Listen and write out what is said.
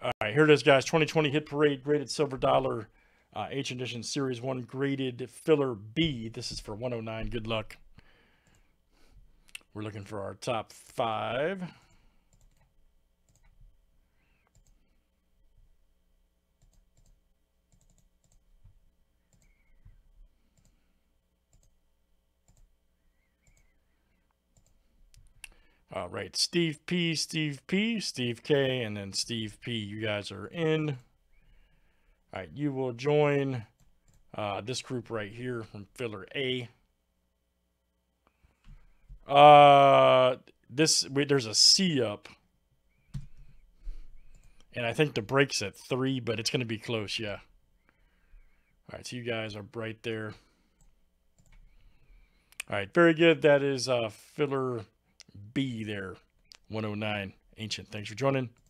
All right, here it is, guys. 2020 Hit Parade graded silver dollar, H edition series 1 graded filler B. This is for 109. Good luck. We're looking for our top 5. All right, Steve P, Steve P, Steve K, and then Steve P. You guys are in. All right, you will join this group right here from filler A. There's a C up, and I think the break's at 3, but it's going to be close, yeah. All right, so you guys are right there. All right, very good. That is filler B there, 109 Ancient. Thanks for joining.